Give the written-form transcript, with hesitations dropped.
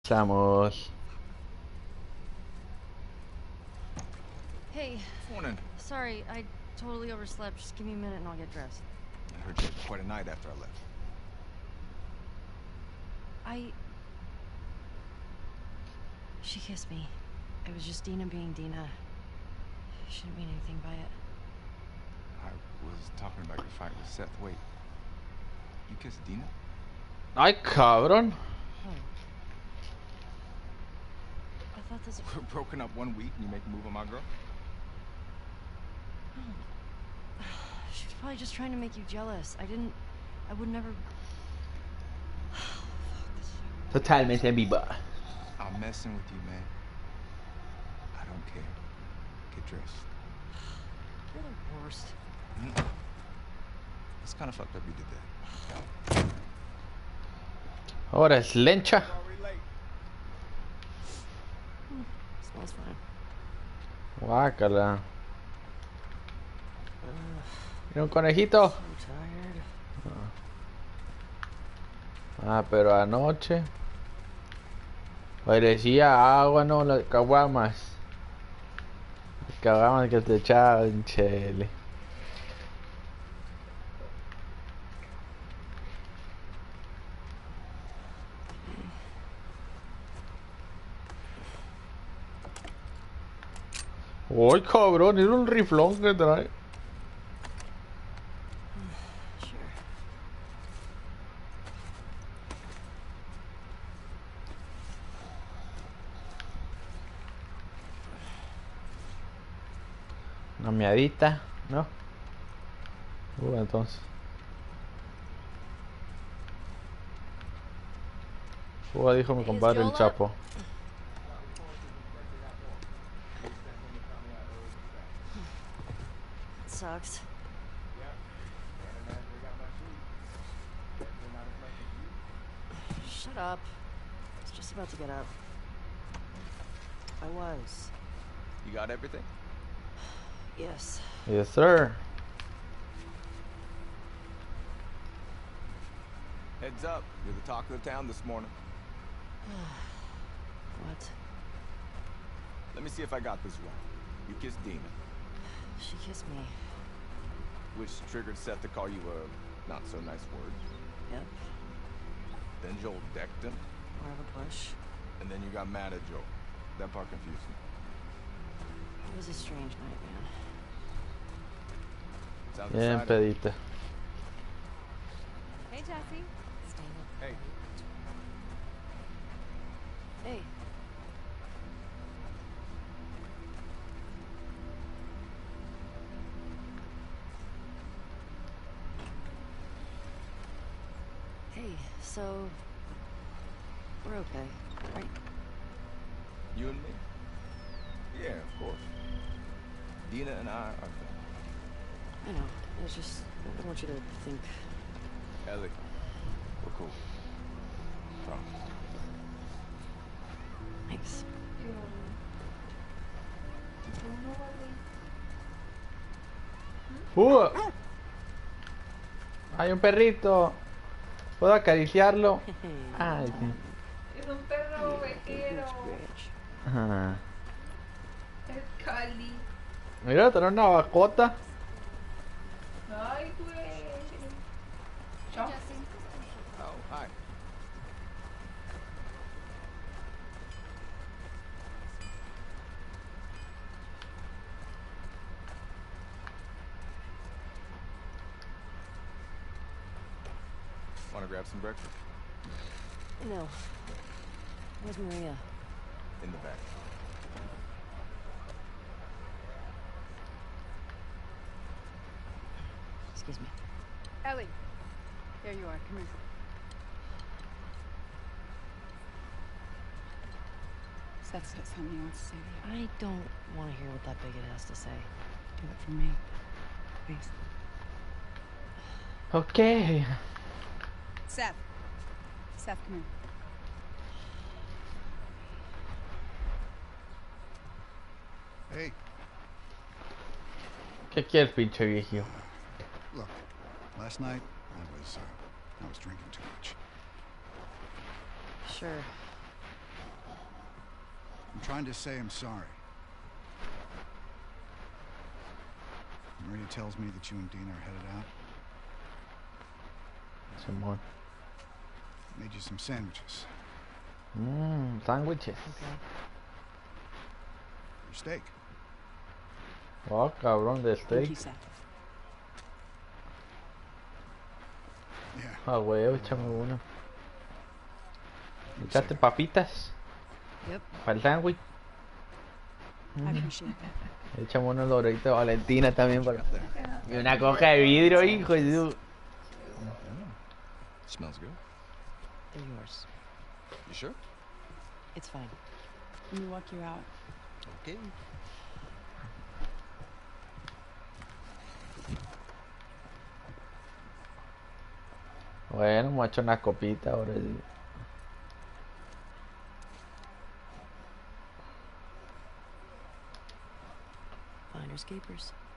Estamos. Hey. Morning. Sorry, I totally overslept. Just give me a minute and I'll get dressed. I heard you had quite a night after I left. She kissed me. It was just Dina being Dina. She didn't mean anything by it. I was talking about your fight with Seth. Wait. You kissed Dina? Ay, cabrón. Oh. I thought this... We're broken up 1 week and you make a move on my girl? Oh. She was probably just trying to make you jealous. I would never... Totalmente en vivo. I'm messing with you, man. I don't care. Get dressed. You're the worst. It's kind of fucked up you did that. Ahora es lencha. Smells fine. Guácala. ¿Mira un conejito? I'm tired. Ah, pero anoche parecía agua, no, las caguamas. Las caguamas que te echaban, chele. Uy, cabrón, era un riflón que trae. Sure. Una miadita, ¿no? Entonces. Dijo mi compadre el Chapo. It sucks. Shut up. I was just about to get up. I was. You got everything? Yes. Yes, sir. Heads up. You're the talk of the town this morning. What? Let me see if I got this right. You kissed Dina. She kissed me. Which triggered Seth to call you a not-so-nice word. Yep. Then Joel decked him. More of a push. And then you got mad at Joel. That part confused me. It was a strange night, man. Sounds Bien exciting. pedita. Hey, Jesse. Hey. Hey. Hey, so... we're okay, right? You and me? Yeah, of course. Dina and I are family. I know. It's just... I don't want you to think... Ellie, we're cool. Promise. Thanks. Hay un perrito. ¿Puedo acariciarlo? Ay, sí. Es un perro ovejero. Ajá. Es Cali. Mira, tener una bacota. Ay, güey. Chao. Oh, hi. Want to grab some breakfast? No. Where's Maria? In the back. Excuse me. Ellie. There you are. Come here. Seth's got something he wants to say to you. I don't want to hear what that bigot has to say. Do it for me. Please. Ok. Seth. Seth, come here. Hey, ¿Qué quieres, pinche viejo? look, last night I was drinking too much. Sure. I'm trying to say I'm sorry. Maria tells me that you and Dina are headed out. Simón. Made you some sandwiches. Sándwiches. Okay. Your steak. Oh, cabrón de Thank steak. you, Seth. Yeah. Ah, huevo, échame uno. Echaste papitas Yep. para el sándwich. I appreciate that. Echamos unos doritos de Valentina también para... Up there. Y una coca de vidrio, hijo de su... Smells good. They're yours. You sure? It's fine. Let me walk you out. Okay. Bueno, hemos hecho una copita ahora sí. Finders keepers.